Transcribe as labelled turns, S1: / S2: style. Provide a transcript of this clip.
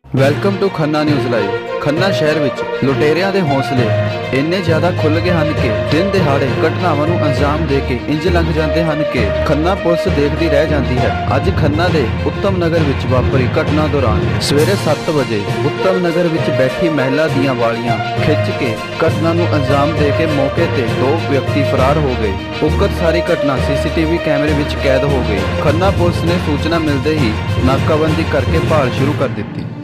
S1: Welcome to Khanna news live. Khanna ਸ਼ਹਿਰ ਵਿੱਚ ਲੁਟੇਰਿਆਂ ਦੇ ਹੌਸਲੇ ਇੰਨੇ ਜ਼ਿਆਦਾ ਖੁੱਲ ਗਏ ਹਨ ਕਿ ਦਿਨ ਦਿਹਾੜੇ ਘਟਨਾਵਾਂ ਨੂੰ ਅੰਜਾਮ ਦੇ ਕੇ ਇੰਜ ਲੰਘ ਜਾਂਦੇ ਹਨ ਕਿ ਖੰਨਾ ਪੁਲਿਸ ਦੇਖਦੀ ਰਹਿ ਜਾਂਦੀ ਹੈ। ਅੱਜ ਖੰਨਾ ਦੇ ਉੱਤਮ ਨਗਰ ਵਿੱਚ ਵਾਪਰੀ ਘਟਨਾ ਦੌਰਾਨ ਸਵੇਰੇ 7 ਵਜੇ ਉੱਤਮ ਨਗਰ ਵਿੱਚ ਬੈਠੀ ਮਹਿਲਾ ਦੀਆਂ ਵਾਲੀਆਂ ਖਿੱਚ ਕੇ ਘਟਨਾ ਨੂੰ ਅੰਜਾਮ ਦੇ ਕੇ ਮੌਕੇ ਤੇ 2 ਵਿਅਕਤੀ ਫਰਾਰ ਹੋ ਗਏ। ਉਕਤ ਸਾਰੀ ਘਟਨਾ ਸੀਸੀਟੀਵੀ ਕੈਮਰੇ ਵਿੱਚ ਕੈਦ ਹੋ ਗਈ। ਖੰਨਾ ਪੁਲਿਸ ਨੇ ਸੂਚਨਾ ਮਿਲਦੇ ਹੀ ਨਾਕਾਬੰਦੀ ਕਰਕੇ ਭਾਲ ਸ਼ੁਰੂ ਕਰ ਦਿੱਤੀ।